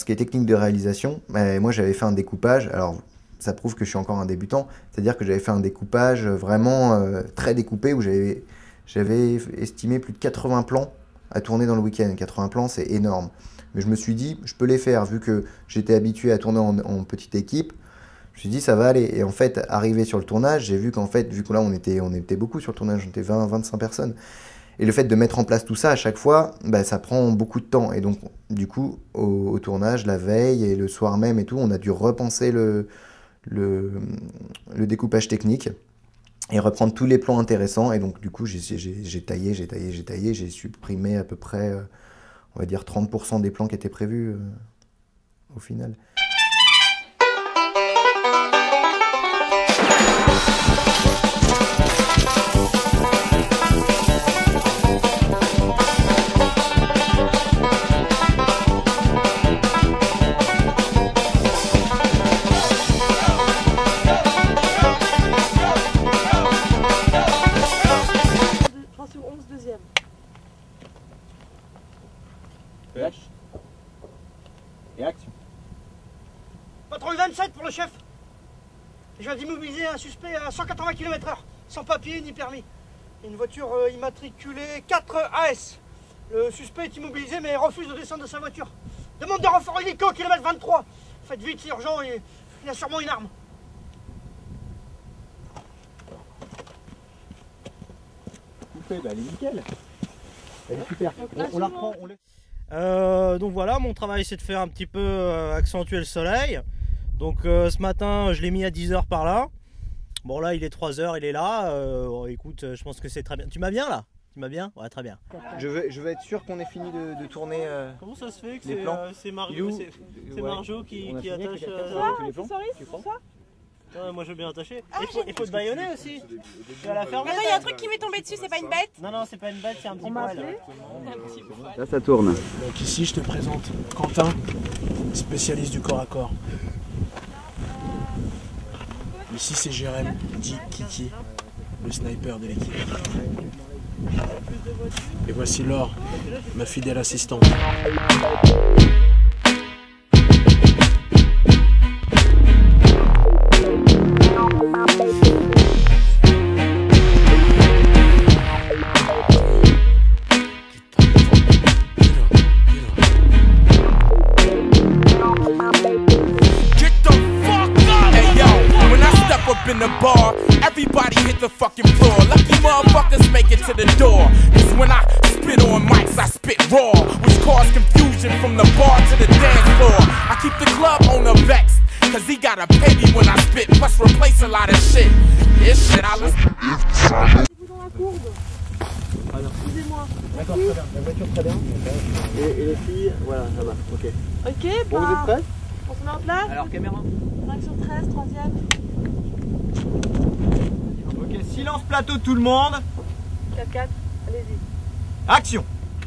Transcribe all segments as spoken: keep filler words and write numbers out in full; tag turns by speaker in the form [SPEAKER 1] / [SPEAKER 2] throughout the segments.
[SPEAKER 1] qui est technique de réalisation, bah, moi j'avais fait un découpage, alors ça prouve que je suis encore un débutant, c'est-à-dire que j'avais fait un découpage vraiment euh, très découpé où j'avais j'avais estimé plus de quatre-vingts plans à tourner dans le week-end. quatre-vingts plans, c'est énorme. Mais je me suis dit, je peux les faire, vu que j'étais habitué à tourner en, en petite équipe. Je me suis dit, ça va aller. Et en fait, arrivé sur le tournage, j'ai vu qu'en fait, vu que là, on était, on était beaucoup sur le tournage, on était vingt à vingt-cinq personnes. Et le fait de mettre en place tout ça à chaque fois, bah, ça prend beaucoup de temps. Et donc, du coup, au, au tournage, la veille et le soir même et tout, on a dû repenser le, le, le découpage technique et reprendre tous les plans intéressants. Et donc, du coup, j'ai taillé, j'ai taillé, j'ai taillé, j'ai supprimé à peu près, euh, on va dire, trente pour cent des plans qui étaient prévus euh, au final.
[SPEAKER 2] Et action.
[SPEAKER 3] Patrouille vingt-sept pour le chef. Je viens d'immobiliser un suspect à cent quatre-vingts kilomètres heure, sans papier ni permis. Une voiture euh, immatriculée quatre A S. Le suspect est immobilisé mais refuse de descendre de sa voiture. Demande de renfort hélico, kilomètre vingt-trois. Faites vite, c'est urgent, il, il a sûrement une arme.
[SPEAKER 2] Coupé, bah elle est nickel. Elle est super. On, on la reprend, on laisse.
[SPEAKER 3] Euh, donc voilà, mon travail c'est de faire un petit peu euh, accentuer le soleil. Donc euh, ce matin je l'ai mis à dix heures par là. Bon là il est trois heures, il est là. Euh, bon, écoute, je pense que c'est très bien. Tu m'as bien là? Tu m'as bien? Ouais, très bien.
[SPEAKER 1] Je veux, je veux être sûr qu'on ait fini de, de tourner euh,
[SPEAKER 4] Comment ça se fait que
[SPEAKER 1] les plans.
[SPEAKER 4] c'est euh, Marjo,
[SPEAKER 1] ouais.
[SPEAKER 4] Marjo qui, qui attache euh,
[SPEAKER 2] les plans, tu crois?
[SPEAKER 4] Ouais, moi je veux bien attacher.
[SPEAKER 5] Ah,
[SPEAKER 4] il, faut, il faut te baïonner aussi. Tu vas la fermer.
[SPEAKER 5] Attends, il y a un truc qui m'est tombé dessus, c'est pas une bête?
[SPEAKER 4] Non, non, c'est pas une bête, c'est un petit poil.
[SPEAKER 2] Là ça tourne.
[SPEAKER 6] Donc ici je te présente Quentin, spécialiste du corps à corps. Ici c'est Jérém, dit Kiki, le sniper de l'équipe. Et voici Laure, ma fidèle assistante.
[SPEAKER 7] In the bar, everybody hit the fucking floor. Lucky motherfuckers make it to the door. Cause when I spit on mics, I spit raw, which cause confusion from the bar to the dance floor. I keep the club owner vexed, cause he gotta pay me when I spit, plus replace a lot of shit. This shit I listen.
[SPEAKER 5] Dans la courbe. Excusez-moi.
[SPEAKER 2] D'accord, très bien. La voiture très bien. Et, et les filles, voilà, ça va. Ok.
[SPEAKER 5] Ok,
[SPEAKER 2] Bon,
[SPEAKER 5] bah,
[SPEAKER 2] vous êtes prêts?
[SPEAKER 5] on se met en place.
[SPEAKER 2] Alors, caméra.
[SPEAKER 5] cinq sur treize, troisième.
[SPEAKER 2] Ok, silence plateau tout le monde.
[SPEAKER 5] quatre quatre, allez-y.
[SPEAKER 2] Action.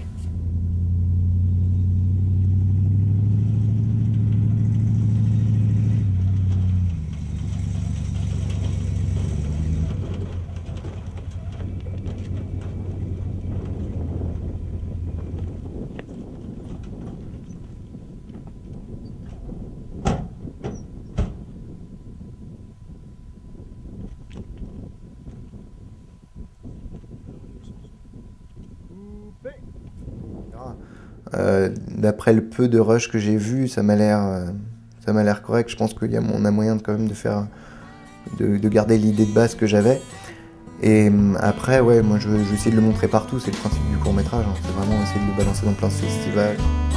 [SPEAKER 1] Euh, D'après le peu de rush que j'ai vu, ça m'a l'air, euh, ça m'a l'air correct. Je pense qu'il y a, on a moyen de, quand même de faire, de, de garder l'idée de base que j'avais. Et euh, après, ouais, moi je veux, je veux essayer de le montrer partout. C'est le principe du court métrage. Hein. C'est vraiment essayer de le balancer dans plein de festivals.